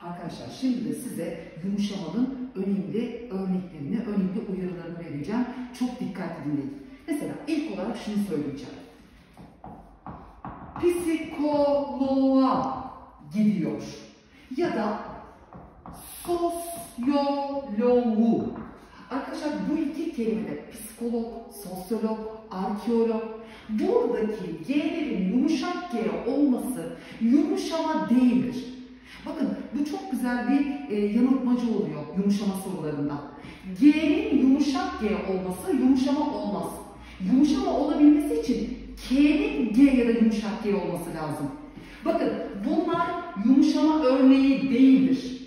Arkadaşlar şimdi de size yumuşamanın önemli örneklerini, önemli uyarılarını vereceğim. Çok dikkatli dinleyin. Mesela ilk olarak şunu söyleyeceğim. Psikoloğa gidiyor ya da sosyoloğu. Arkadaşlar bu iki kelimede psikolog, sosyolog, arkeolog, buradaki G'lerin yumuşak G olması yumuşama değildir. Bakın bu çok güzel bir yanıltmacı oluyor yumuşama sorularında. G'nin yumuşak G olması yumuşama olmaz. Yumuşama olabilmesi için K'nin G ya da yumuşak G olması lazım. Bakın bunlar yumuşama örneği değildir.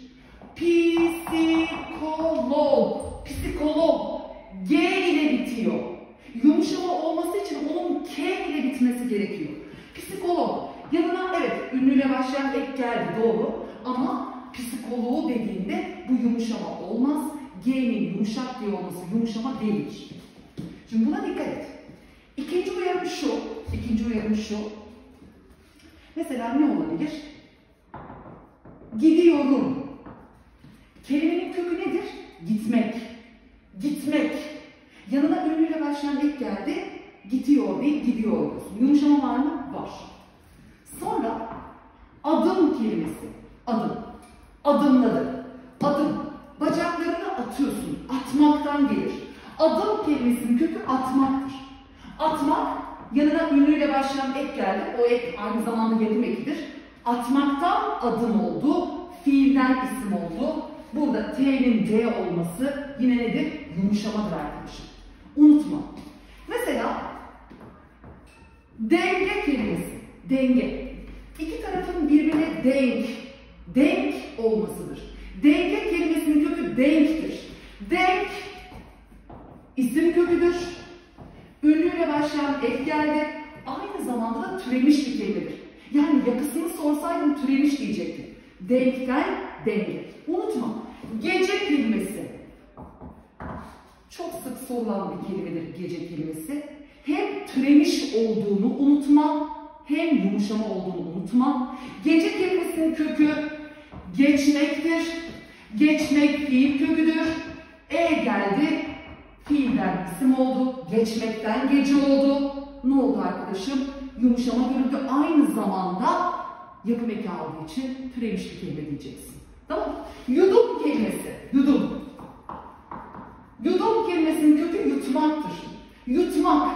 Psikolog G ile bitiyor. Yumuşama olması için onun K ile bitmesi gerekiyor. Psikolog yanına evet ünlüyle başlayan ek geldi doğru ama psikoloğu dediğinde bu yumuşama olmaz. G'nin yumuşak G olması yumuşama değildir. Şimdi buna dikkat et. İkinci uyarım şu. Mesela ne olabilir? Gidiyorum. Kelimenin kökü nedir? Gitmek. Yanına ünlüyle başlayan ek geldi. Gidiyor değil, gidiyoruz. Yumuşama var mı? Var. Sonra adım kelimesi. Adımları. Bacaklarını atıyorsun. Atmaktan gelir. Adım kelimesinin kökü atmaktır. Atmak, yanına ünlüyle başlayan ek geldi. O ek aynı zamanda yapım ekidir. Atmaktan adım oldu. Fiilden isim oldu. Burada T'nin D olması yine nedir? Yumuşamadır arkadaşlar. Unutma. Mesela denge kelimesi. Denge. İki tarafın birbirine denk olmasıdır. Denge kelimesinin kökü denktir. Denk isim köküdür. Ünlüyle başlayan ek geldi. Aynı zamanda da türemiş bir kelimedir. Yani yapısını sorsaydım türemiş diyecektim. Denkten denge. Unutma. Gece kelimesi. Çok sık sorulan bir kelimedir gece kelimesi. Hem türemiş olduğunu unutma, hem yumuşama olduğunu unutma. Gece kelimesinin kökü geçmektir. Geçmek fiil köküdür. E geldi. Fiilden isim oldu. Geçmekten gece oldu. Ne oldu arkadaşım? Yumuşama görüldü. Aynı zamanda yapım eki aldığı için türemiş bir kelime diyeceksin. Tamam mı? Yudum kelimesi. Yudum kelimesinin kökü yutmaktır. Yutmak.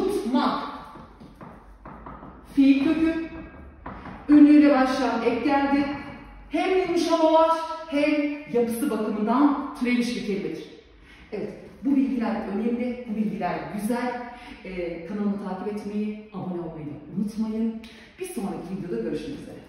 Fiil kökü. Ünlüyle başlayan ek geldi. Hem yumuşama var hem yapısı bakımından türemiş bir kelimedir. Evet. Bu bilgiler önemli, bu bilgiler güzel. Kanalımı takip etmeyi, abone olmayı unutmayın. Bir sonraki videoda görüşmek üzere.